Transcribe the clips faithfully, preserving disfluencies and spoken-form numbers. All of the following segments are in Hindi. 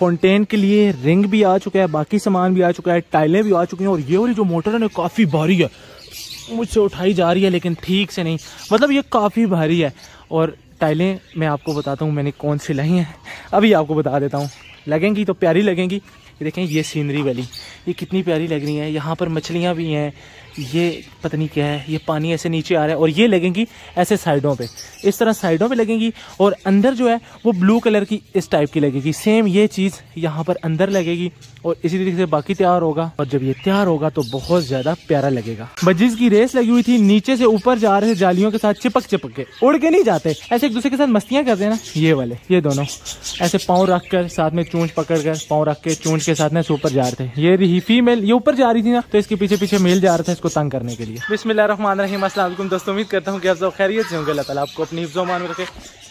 फाउंटेन के लिए रिंग भी आ चुका है, बाकी सामान भी आ चुका है, टाइलें भी आ चुकी हैं। और ये वाली जो मोटर है ना काफ़ी भारी है, मुझसे उठाई जा रही है लेकिन ठीक से नहीं, मतलब ये काफ़ी भारी है। और टाइलें मैं आपको बताता हूँ मैंने कौन सी लाई हैं, अभी आपको बता देता हूँ। लगेंगी तो प्यारी लगेंगी। ये देखें ये सीनरी वाली, ये कितनी प्यारी लग रही है। यहाँ पर मछलियाँ भी हैं, ये पता नहीं क्या है, ये पानी ऐसे नीचे आ रहा है। और ये लगेंगी ऐसे साइडों पे, इस तरह साइडों पे लगेंगी। और अंदर जो है वो ब्लू कलर की इस टाइप की लगेगी। सेम ये चीज़ यहाँ पर अंदर लगेगी और इसी तरीके से बाकी तैयार होगा। और जब ये तैयार होगा तो बहुत ज़्यादा प्यारा लगेगा। बजिस की रेस लगी हुई थी, नीचे से ऊपर जा रहे थे जालियों के साथ चिपक चिपक के, उड़ के नहीं जाते, ऐसे एक दूसरे के साथ मस्तियाँ करते हैं ना। ये वाले ये दोनों ऐसे पाँव रख कर साथ में चूंच पकड़ कर, पाँव रख के चूंच के साथ में ऊपर जा रहे थे। ये रही फीमेल, ये ऊपर जा रही थी ना, तो इसके पीछे पीछे मेल जा रहा था इसको तंग करने के लिए। बिस्मिल्लाहिर्रहमानिर्रहीम, अस्सलाम वालेकुम दोस्तों, उम्मीद करता हूँ कि आप सब खैरियत से होंगे। अल्लाह ताला आपको अपनी हिफ्ज़ मान में रखे।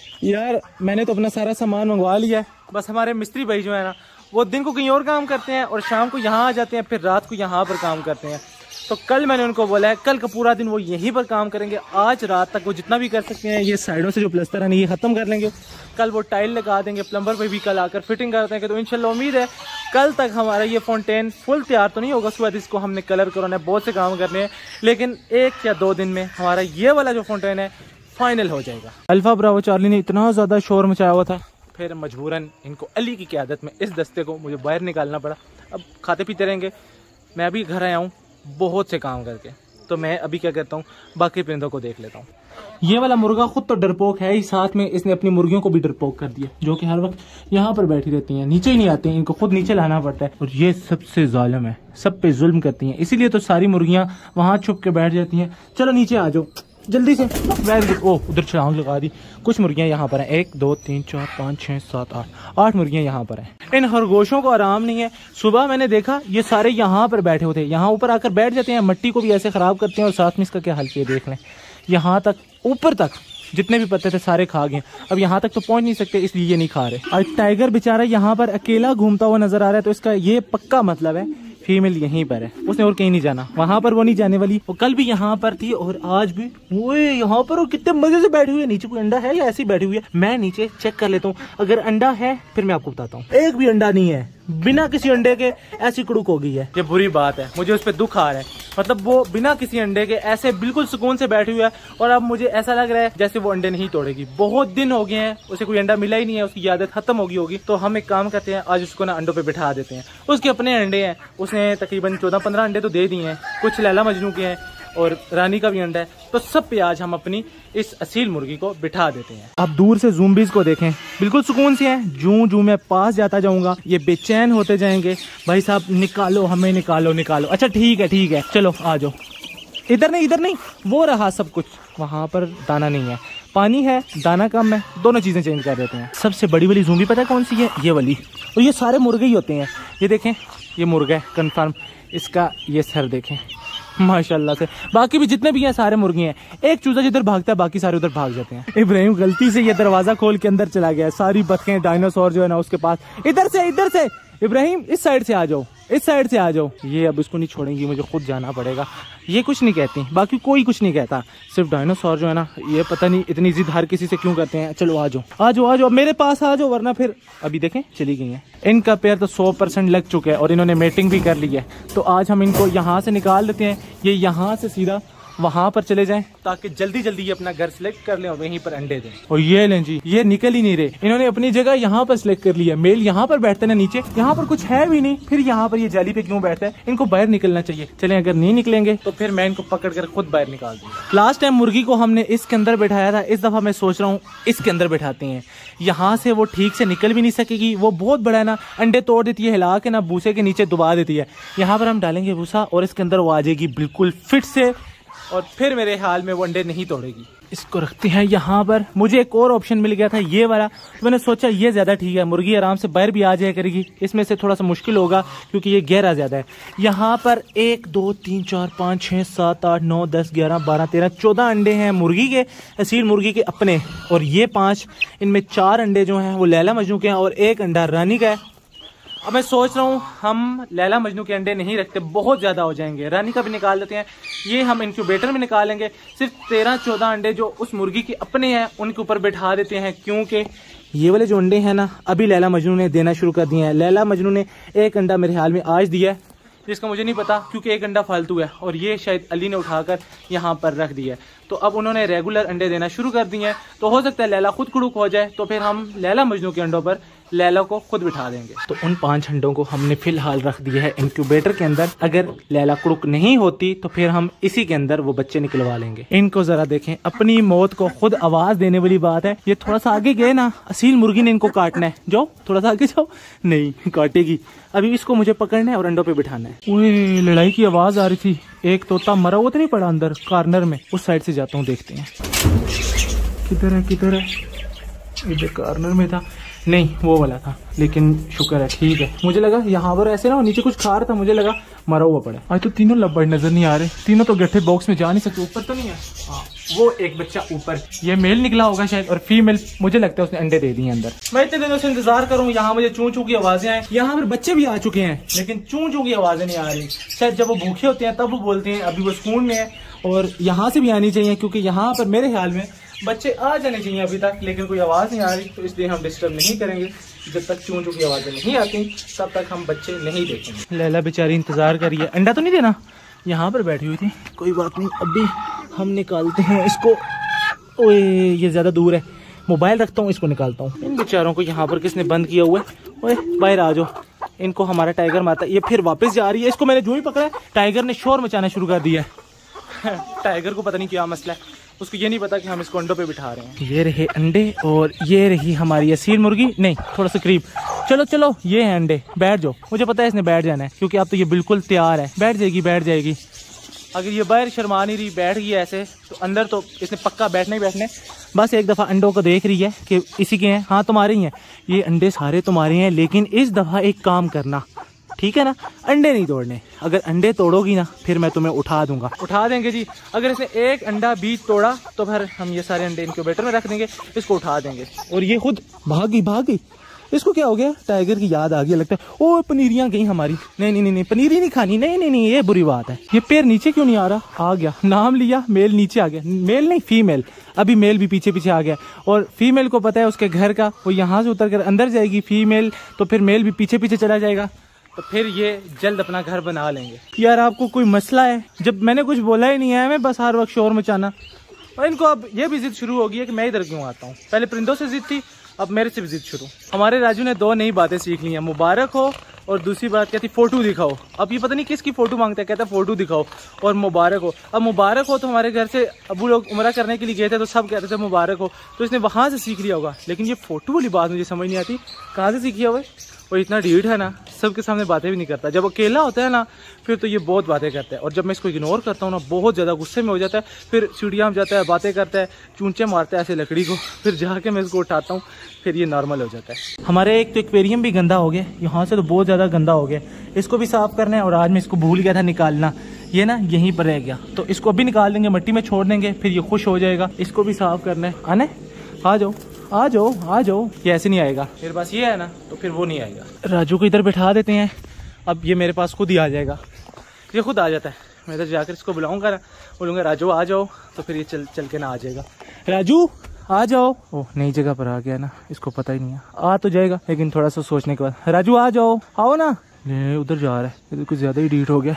यार मैंने तो अपना सारा सामान मंगवा लिया है, बस हमारे मिस्त्री भाई जो है ना वो दिन को कहीं और काम करते हैं और शाम को यहाँ आ जाते हैं, फिर रात को यहाँ पर काम करते हैं। तो कल मैंने उनको बोला है कल का पूरा दिन वो यहीं पर काम करेंगे। आज रात तक वो जितना भी कर सकते हैं, ये साइडों से जो प्लस्तर है ना ये ख़त्म कर लेंगे। कल वो टाइल लगा देंगे, प्लम्बर पे भी कल आकर फिटिंग कर देंगे। तो इंशाल्लाह उम्मीद है कल तक हमारा ये फाउंटेन फुल तैयार तो नहीं होगा, उसके बाद इसको हमने कलर कराना है, बहुत से काम करने हैं, लेकिन एक या दो दिन में हमारा ये वाला जो फाउंटेन है फाइनल हो जाएगा। अल्फा ब्रावो चार्ली ने इतना ज़्यादा शोर मचाया हुआ था, फिर मजबूरन इनको अली की क़यादत में इस दस्ते को मुझे बाहर निकालना पड़ा। अब खाते पीते रहेंगे। मैं अभी घर आया हूँ बहुत से काम करके, तो मैं अभी क्या करता हूँ बाकी परिंदों को देख लेता हूँ। ये वाला मुर्गा खुद तो डरपोक है ही, साथ में इसने अपनी मुर्गियों को भी डरपोक कर दिया, जो कि हर वक्त यहाँ पर बैठी रहती हैं, नीचे ही नहीं आती हैं, इनको खुद नीचे लाना पड़ता है। और ये सबसे जालिम है, सब पे जुल्म करती हैं, इसीलिए तो सारी मुर्गियाँ वहाँ छुप के बैठ जाती हैं। चलो नीचे आ जाओ जल्दी से। ओ उधर छलांग लगा दी। कुछ मुर्गियाँ यहाँ पर हैं, एक दो तीन चार पाँच छः सात आठ आठ मुर्गियाँ यहाँ पर हैं। इन खरगोशों को आराम नहीं है। सुबह मैंने देखा ये सारे यहाँ पर बैठे होते हैं, यहाँ ऊपर आकर बैठ जाते हैं, मिट्टी को भी ऐसे ख़राब करते हैं। और साथ में इसका क्या हाल किया देख लें, यहाँ तक ऊपर तक जितने भी पत्ते थे सारे खा गए। अब यहाँ तक तो पहुँच नहीं सकते, इसलिए ये नहीं खा रहे। और टाइगर बेचारा यहाँ पर अकेला घूमता हुआ नजर आ रहा है, तो इसका ये पक्का मतलब है फीमेल यहीं पर है, उसने और कहीं नहीं जाना। वहां पर वो नहीं जाने वाली, वो कल भी यहाँ पर थी और आज भी वो यहाँ पर। और कितने मजे से बैठी हुई है। नीचे कोई अंडा है या ऐसी बैठी हुई है, मैं नीचे चेक कर लेता हूँ। अगर अंडा है फिर मैं आपको बताता हूँ। एक भी अंडा नहीं है, बिना किसी अंडे के ऐसी कुड़ुक हो गई है। ये बुरी बात है, मुझे उस पर दुख आ रहा है। मतलब वो बिना किसी अंडे के ऐसे बिल्कुल सुकून से बैठी हुई है, और अब मुझे ऐसा लग रहा है जैसे वो अंडे नहीं तोड़ेगी। बहुत दिन हो गए हैं उसे कोई अंडा मिला ही नहीं है, उसकी आदत खत्म होगी होगी। तो हम एक काम करते हैं, आज उसको ना अंडों पे बिठा देते हैं। उसके अपने अंडे हैं, उसने तकरीबन चौदह पंद्रह अंडे तो दे दिए हैं, कुछ लैला मजनू के हैं और रानी का भी अंडा है। तो सब पे आज हम अपनी इस असील मुर्गी को बिठा देते हैं। आप दूर से ज़ूम्बीज़ को देखें, बिल्कुल सुकून से हैं। जूं जूं मैं पास जाता जाऊंगा ये बेचैन होते जाएंगे, भाई साहब निकालो हमें, निकालो निकालो। अच्छा ठीक है ठीक है, चलो आ जाओ। इधर नहीं इधर नहीं, वो रहा सब कुछ। वहाँ पर दाना नहीं है, पानी है, दाना कम है, दोनों चीज़ें चेंज कर देते हैं। सबसे बड़ी वाली ज़ूम्बी पता है कौन सी है? ये वाली। और ये सारे मुर्गे ही होते हैं। ये देखें, ये मुर्गा है कन्फर्म। इसका ये सर देखें माशाल्लाह से। बाकी भी जितने भी हैं सारे मुर्गी हैं। एक चूजा जिधर भागता है बाकी सारे उधर भाग जाते हैं। इब्राहिम गलती से ये दरवाजा खोल के अंदर चला गया। सारी बतखें डायनासोर जो है ना उसके पास। इधर से इधर से इब्राहिम, इस साइड से आ जाओ, इस साइड से आ जाओ। ये अब इसको नहीं छोड़ेंगी, मुझे खुद जाना पड़ेगा। ये कुछ नहीं कहती, बाकी कोई कुछ नहीं कहता, सिर्फ डायनासोर जो है ना ये पता नहीं इतनी जिद हर किसी से क्यों करते हैं। चलो आ जाओ आ जाओ आ जाओ, मेरे पास आ जाओ, वरना फिर अभी देखें चली गई हैं। इनका पैर तो सौ परसेंट लग चुका है और इन्होंने मेटिंग भी कर ली है। तो आज हम इनको यहाँ से निकाल देते हैं, ये यहाँ से सीधा वहां पर चले जाएं, ताकि जल्दी जल्दी ये अपना घर सिलेक्ट कर लें और वहीं पर अंडे दें। और ये लें जी, ये निकल ही नहीं रहे। इन्होंने अपनी जगह यहाँ पर सिलेक्ट कर लिया। मेल यहाँ पर बैठते ना नीचे, यहाँ पर कुछ है भी नहीं, फिर यहाँ पर ये जाली पे क्यों बैठता है? इनको बाहर निकलना चाहिए। चलें, अगर नहीं निकलेंगे तो फिर मैं इनको पकड़ कर खुद बाहर निकाल दूंगा। लास्ट टाइम मुर्गी को हमने इसके अंदर बैठाया था, इस दफा मैं सोच रहा हूँ इसके अंदर बैठाते हैं। यहाँ से वो ठीक से निकल भी नहीं सकेगी, वो बहुत बड़ा है ना, अंडे तोड़ देती है, हिला के ना भूसे के नीचे दबा देती है। यहाँ पर हम डालेंगे भूसा और इसके अंदर वो आ जाएगी बिल्कुल फिट से, और फिर मेरे हाल में वो अंडे नहीं तोड़ेगी। इसको रखते हैं यहाँ पर। मुझे एक और ऑप्शन मिल गया था ये वाला, तो मैंने सोचा ये ज्यादा ठीक है, मुर्गी आराम से बाहर भी आ जाया करेगी। इसमें से थोड़ा सा मुश्किल होगा क्योंकि ये गहरा ज्यादा है। यहाँ पर एक दो तीन चार पाँच छः सात आठ नौ दस ग्यारह बारह तेरह चौदह अंडे हैं मुर्गी के, असील मुर्गी के अपने, और ये पाँच, इनमें चार अंडे जो हैं वो लैला मजनू के हैं और एक अंडा रानी का है। अब मैं सोच रहा हूँ हम लैला मजनू के अंडे नहीं रखते, बहुत ज़्यादा हो जाएंगे। रानी का भी निकाल देते हैं, ये हम इंक्यूबेटर में निकालेंगे। सिर्फ तेरह चौदह अंडे जो उस मुर्गी के अपने हैं उनके ऊपर बैठा देते हैं, क्योंकि ये वाले जो अंडे हैं ना, अभी लैला मजनू ने देना शुरू कर दिए हैं। लैला मजनू ने एक अंडा मेरे ख्याल में आज दिया है, जिसका मुझे नहीं पता क्योंकि एक अंडा फालतू है और ये शायद अली ने उठाकर यहाँ पर रख दिया है। तो अब उन्होंने रेगुलर अंडे देना शुरू कर दिए हैं। तो हो सकता है लैला खुद कुड़ुक हो जाए, तो फिर हम लैला मजनू के अंडों पर लैला को खुद बिठा देंगे। तो उन पांच अंडों को हमने फिलहाल रख दिया है इंक्यूबेटर के अंदर। अगर लैला कुड़ुक नहीं होती तो फिर हम इसी के अंदर वो बच्चे निकलवा लेंगे। इनको जरा देखें, अपनी मौत को खुद आवाज देने वाली बात है। ये थोड़ा सा आगे गए ना, असील मुर्गी ने इनको काटना है। जाओ थोड़ा सा आगे जाओ, नहीं काटेगी। अभी इसको मुझे पकड़ना है और अंडों पे बिठाना है। ओए लड़ाई की आवाज आ रही थी। एक तोता मरा हुआ तो नहीं पड़ा अंदर कॉर्नर में, उस साइड से जाता हूँ, देखते हैं किधर है किधर है। इधर कॉर्नर में था, नहीं वो वाला था, लेकिन शुक्र है ठीक है। मुझे लगा यहाँ पर ऐसे ना नीचे कुछ खा रहा था, मुझे लगा मरा हुआ पड़ा। आज तो तीनों लब्बड़ नजर नहीं आ रहे, तीनों तो गट्ठे बॉक्स में जा नहीं सकते। ऊपर तो नहीं है, हाँ वो एक बच्चा ऊपर, ये मेल निकला होगा शायद, और फीमेल मुझे लगता है उसने अंडे दे दिए अंदर। मैं इतने दिनों से इंतजार करूँ, यहाँ मुझे चूं चूं की आवाजें आए। यहाँ पर बच्चे भी आ चुके हैं लेकिन चूं चूं की आवाजें नहीं आ रही। शायद जब वो भूखे होते हैं तब वो बोलते हैं, अभी वो सुकून में है। और यहाँ से भी आनी चाहिए क्योंकि यहाँ पर मेरे ख्याल में बच्चे आ जाने चाहिए अभी तक, लेकिन कोई आवाज़ नहीं आ रही। तो इसलिए हम डिस्टर्ब नहीं करेंगे। जब तक चूं चूं की आवाज़ें नहीं आती तब तक हम बच्चे नहीं देखेंगे। लैला बेचारी इंतजार कर रही है। अंडा तो नहीं देना, यहाँ पर बैठी हुई थी। कोई बात नहीं, अभी हम निकालते हैं इसको। ओए ये ज़्यादा दूर है, मोबाइल रखता हूँ, इसको निकालता हूँ। इन बेचारों को यहाँ पर किसने बंद किया हुआ है। ओए बाहर आ जाओ, इनको हमारा टाइगर मारता है। ये फिर वापस जा रही है। इसको मैंने जो ही पकड़ा है, टाइगर ने शोर मचाना शुरू कर दिया है। टाइगर को पता नहीं क्या मसला है, उसको ये नहीं पता कि हम इसको अंडों पे बिठा रहे हैं। ये रहे अंडे और ये रही हमारी असील मुर्गी। नहीं थोड़ा सा करीब, चलो चलो ये है अंडे, बैठ जाओ। मुझे पता है इसने बैठ जाना है क्योंकि अब तो ये बिल्कुल तैयार है। बैठ जाएगी बैठ जाएगी। अगर ये बाहर शर्मा नहीं रही, बैठ गई ऐसे, तो अंदर तो इसने पक्का बैठना ही बैठने। बस एक दफ़ा अंडों को देख रही है कि इसी के हैं। हाँ तुम्हारे ही हैं ये अंडे, सारे तुम्हारे हैं। लेकिन इस दफ़ा एक काम करना, ठीक है ना, अंडे नहीं तोड़ने। अगर अंडे तोड़ोगी ना फिर मैं तुम्हें उठा दूंगा। उठा देंगे जी। अगर इसने एक अंडा बीच तोड़ा तो फिर हम ये सारे अंडे इनक्यूबेटर में रख देंगे, इसको उठा देंगे। और ये खुद भागी भागी, इसको क्या हो गया, टाइगर की याद आ गई लगता है। ओ पनीरियाँ गई हमारी। नहीं नहीं नहीं पनीरी नहीं खानी, नहीं नहीं नहीं ये बुरी बात है। ये पैर नीचे क्यों नहीं आ रहा, आ गया, नाम लिया, मेल नीचे आ गया। मेल नहीं फीमेल, अभी मेल भी पीछे पीछे आ गया। और फीमेल को पता है उसके घर का, वो यहाँ से उतर कर अंदर जाएगी फीमेल, तो फिर मेल भी पीछे पीछे चला जाएगा। तो फिर ये जल्द अपना घर बना लेंगे। यार आपको कोई मसला है, जब मैंने कुछ बोला ही नहीं है, मैं बस हर वक्त शोर मचाना। और इनको अब ये भी जिद शुरू हो गई है कि मैं इधर क्यों आता हूँ। पहले परिंदों से जिद थी, अब मेरे से भी जिद शुरू। हमारे राजू ने दो नई बातें सीख ली हैं, मुबारक हो और दूसरी बात क्या थी, फोटो दिखाओ। अब ये पता नहीं किसकी फोटो मांगता है, कहता है फोटो दिखाओ और मुबारक हो। अब मुबारक हो तो हमारे घर से अबू लोग उम्रा करने के लिए गए थे तो सब कहते थे मुबारक हो, तो इसने वहाँ से सीख लिया होगा। लेकिन ये फोटो वाली बात मुझे समझ नहीं आती, कहाँ से सीखी है वो। और इतना ढीठ है ना, सबके सामने बातें भी नहीं करता। जब अकेला होता है ना फिर तो ये बहुत बातें करता है, और जब मैं इसको इग्नोर करता हूँ ना बहुत ज़्यादा गुस्से में हो जाता है। फिर सीढ़ियाँ में जाता है, बातें करता है, चूंचे मारता है ऐसे लकड़ी को, फिर जाके मैं इसको उठाता हूँ, फिर ये नॉर्मल हो जाता है। हमारे एक तो एक्वेरियम भी गंदा हो गया, यहाँ से तो बहुत ज़्यादा गंदा हो गया, इसको भी साफ़ करना है। और आज मैं इसको भूल गया था निकालना, ये ना यहीं पर रह गया, तो इसको अभी निकाल देंगे, मिट्टी में छोड़ देंगे, फिर ये खुश हो जाएगा। इसको भी साफ़ करना है। आने आ जाओ आ जाओ आ जाओ, ये ऐसे नहीं आएगा, मेरे पास ये है ना तो फिर वो नहीं आएगा। राजू को इधर बैठा देते हैं, अब ये मेरे पास खुद ही आ जाएगा, ये खुद आ जाता है। मैं इधर जाकर इसको बुलाऊंगा, बोलूँगा राजू आ जाओ, तो फिर ये चल चल के ना आ जाएगा। राजू आ जाओ। ओह नई जगह पर आ गया ना, इसको पता ही नहीं है, आ तो जाएगा लेकिन थोड़ा सा सोचने के बाद। राजू आ जाओ, आओ ना। ये उधर जा रहा है, ये तो कुछ ज़्यादा ही डीट हो गया।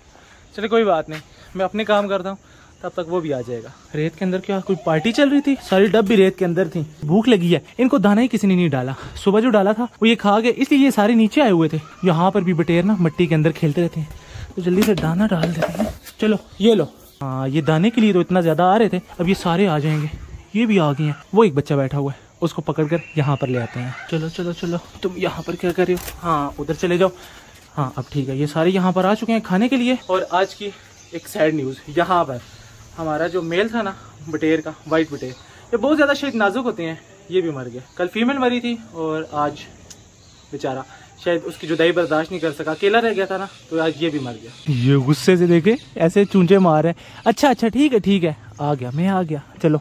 चलो कोई बात नहीं, मैं अपने काम करता हूँ, तब तक वो भी आ जाएगा। रेत के अंदर क्या कोई पार्टी चल रही थी, सारी डब भी रेत के अंदर थी। भूख लगी है, इनको दाना ही किसी ने नहीं डाला, सुबह जो डाला था वो ये खा गए, इसलिए ये सारे नीचे आए हुए थे। यहाँ पर भी बटेर ना मिट्टी के अंदर खेलते रहते हैं, तो जल्दी से दाना डाल देते हैं। चलो ये लो। हाँ ये दाने के लिए तो इतना ज्यादा आ रहे थे, अब ये सारे आ जाएंगे। ये भी आ गए हैं, वो एक बच्चा बैठा हुआ है, उसको पकड़कर यहाँ पर ले आते हैं। चलो चलो चलो, तुम यहाँ पर क्या कर रहे हो, हाँ उधर चले जाओ। हाँ अब ठीक है, ये सारे यहाँ पर आ चुके हैं खाने के लिए। और आज की एक सैड न्यूज़, यहाँ पर हमारा जो मेल था ना बटेर का, वाइट बटेर, ये बहुत ज़्यादा शायद नाजुक होते हैं, ये भी मर गया। कल फीमेल मरी थी और आज बेचारा शायद उसकी जुदाई बर्दाश्त नहीं कर सका, अकेला रह गया था ना, तो आज ये भी मर गया। ये गुस्से से देखे ऐसे चूंचे मार रहे हैं। अच्छा अच्छा ठीक है ठीक है, आ गया मैं आ गया। चलो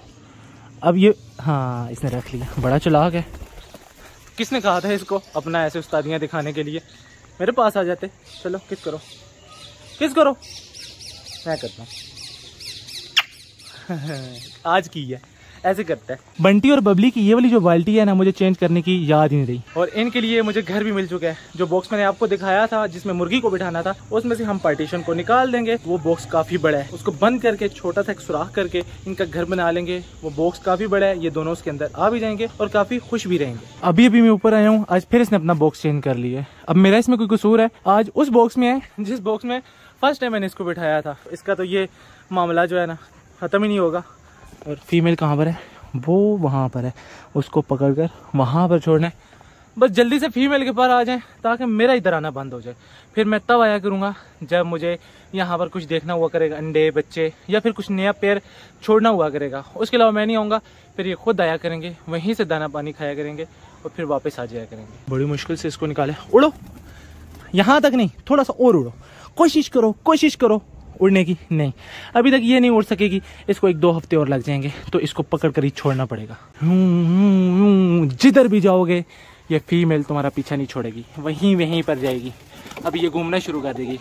अब ये, हाँ इसने रख लिया, बड़ा चालाक है। किसने कहा था इसको अपना ऐसे उस्तादियाँ दिखाने के लिए, मेरे पास आ जाते। चलो किस करो किस करो, मैं करता हूँ। आज की है, ऐसे करता है। बंटी और बबली की ये वाली जो बाल्टी है ना, मुझे चेंज करने की याद ही नहीं रही। और इनके लिए मुझे घर भी मिल चुका है। जो बॉक्स मैंने आपको दिखाया था जिसमें मुर्गी को बिठाना था, उसमें से हम पार्टीशन को निकाल देंगे। वो बॉक्स काफी बड़ा है, उसको बंद करके छोटा सा एक सुराख करके इनका घर बना लेंगे। वो बॉक्स काफी बड़ा है, ये दोनों उसके अंदर आ भी जाएंगे और काफी खुश भी रहेंगे। अभी अभी मैं ऊपर आया हूँ, आज फिर इसने अपना बॉक्स चेंज कर लिया है। अब मेरा इसमें कोई कसूर है? आज उस बॉक्स में है जिस बॉक्स में फर्स्ट टाइम मैंने इसको बिठाया था। इसका तो ये मामला जो है ना खत्म ही नहीं होगा। और फीमेल कहाँ पर है? वो वहाँ पर है, उसको पकड़कर वहाँ पर छोड़ना है। बस जल्दी से फीमेल के पास आ जाए ताकि मेरा इधर आना बंद हो जाए। फिर मैं तब आया करूँगा जब मुझे यहाँ पर कुछ देखना हुआ करेगा, अंडे बच्चे या फिर कुछ नया पेड़ छोड़ना हुआ करेगा। उसके अलावा मैं नहीं आऊँगा। फिर ये खुद आया करेंगे, वहीं से दाना पानी खाया करेंगे और फिर वापस आ जाया करेंगे। बड़ी मुश्किल से इसको निकाले। उड़ो, यहाँ तक नहीं, थोड़ा सा और उड़ो, कोशिश करो कोशिश करो उड़ने की। नहीं, अभी तक ये नहीं उड़ सकेगी। इसको एक दो हफ्ते और लग जाएंगे, तो इसको पकड़ कर ही छोड़ना पड़ेगा। जिधर भी जाओगे ये फीमेल तुम्हारा पीछा नहीं छोड़ेगी, वहीं वहीं पर जाएगी। अभी ये घूमना शुरू कर देगी।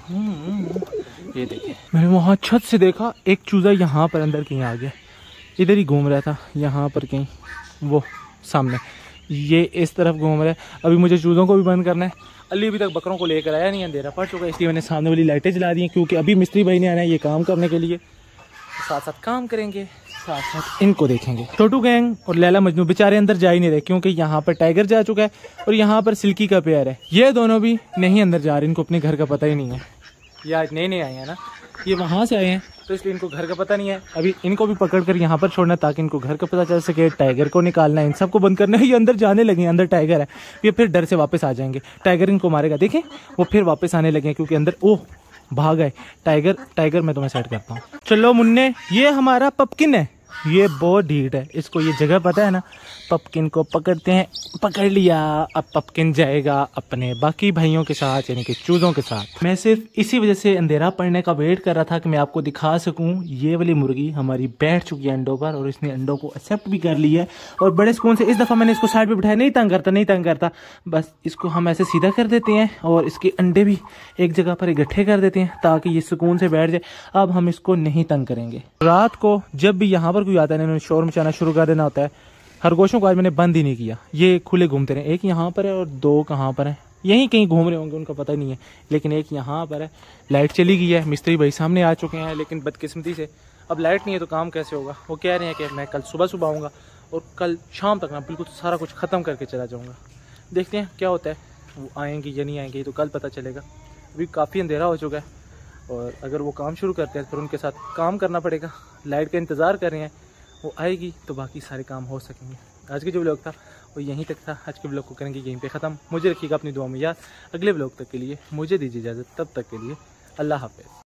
ये देखिए, मैंने वहाँ छत से देखा एक चूजा यहाँ पर अंदर कहीं आ गया, इधर ही घूम रहा था, यहाँ पर कहीं वो सामने ये इस तरफ घूम रहा है। अभी मुझे चूज़ों को भी बंद करना है। अली अभी तक बकरों को लेकर आया नहीं, अंधेरा पड़ चुका है, इसलिए मैंने सामने वाली लाइटें जला दी हैं, क्योंकि अभी मिस्त्री भाई ने आना है ये काम करने के लिए। साथ साथ काम करेंगे, साथ साथ इनको देखेंगे। छोटू गैंग और लैला मजनू बेचारे अंदर जा ही नहीं रहे, क्योंकि यहाँ पर टाइगर जा चुका है और यहाँ पर सिल्की का पेयर है। ये दोनों भी नहीं अंदर जा रहे, इनको अपने घर का पता ही नहीं है। ये आज नए नए आए हैं ना, ये वहाँ से आए हैं, तो इसलिए इनको घर का पता नहीं है। अभी इनको भी पकड़ कर यहाँ पर छोड़ना ताकि इनको घर का पता चल सके। टाइगर को निकालना है, इन सबको बंद करना है। ये अंदर जाने लगे, अंदर टाइगर है, ये फिर डर से वापस आ जाएंगे। टाइगर इनको मारेगा, देखें वो फिर वापस आने लगे क्योंकि अंदर ओह भाग गए। टाइगर टाइगर मैं तुम्हें सेट करता हूँ। चलो मुन्ने, ये हमारा पपकिन है, ये बहुत ढीठ है, इसको ये जगह पता है ना। पपकिन को पकड़ते हैं, पकड़ लिया। अब पपकिन जाएगा अपने बाकी भाइयों के साथ, यानी कि चूज़ों के साथ। मैं सिर्फ इसी वजह से अंधेरा पड़ने का वेट कर रहा था कि मैं आपको दिखा सकूं। ये वाली मुर्गी हमारी बैठ चुकी है अंडों पर और इसने अंडों को एक्सेप्ट भी कर लिया है और बड़े सुकून से। इस दफ़ा मैंने इसको साइड पर बिठाया, नहीं तंग करता नहीं तंग करता बस इसको हम ऐसे सीधा कर देते हैं और इसके अंडे भी एक जगह पर इकट्ठे कर देते हैं ताकि ये सुकून से बैठ जाए। अब हम इसको नहीं तंग करेंगे। रात को जब भी यहाँ पर कोई आता है इन्होंने शोर मचाना शुरू कर देना होता है। खरगोशों को आज मैंने बंद ही नहीं किया, ये खुले घूमते रहे। एक यहाँ पर है और दो कहाँ पर है, यहीं कहीं घूम रहे होंगे, उनका पता नहीं है। लेकिन एक यहाँ पर है। लाइट चली गई है, मिस्त्री भाई सामने आ चुके हैं, लेकिन बदकिस्मती से अब लाइट नहीं है तो काम कैसे होगा। वो कह रहे हैं कि मैं कल सुबह सुबह आऊँगा और कल शाम तक ना बिल्कुल सारा कुछ ख़त्म करके चला जाऊँगा। देखते हैं क्या होता है, वो आएँगी या नहीं आएंगी तो कल पता चलेगा। अभी काफ़ी अंधेरा हो चुका है और अगर वो काम शुरू करते हैं फिर उनके साथ काम करना पड़ेगा। लाइट का इंतज़ार कर रहे हैं, वो आएगी तो बाकी सारे काम हो सकेंगे। आज के जो व्लॉग था वो यहीं तक था। आज के व्लॉग को करेंगे यहीं पे ख़त्म। मुझे रखिएगा अपनी दुआ में याद। अगले व्लॉग तक के लिए मुझे दीजिए इजाज़त, तब तक के लिए अल्लाह हाफ़िज़।